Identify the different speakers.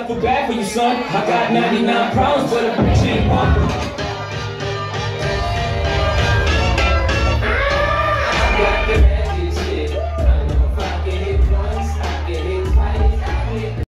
Speaker 1: I feel bad for you, son. I got 99 problems, but a bitch ain't one.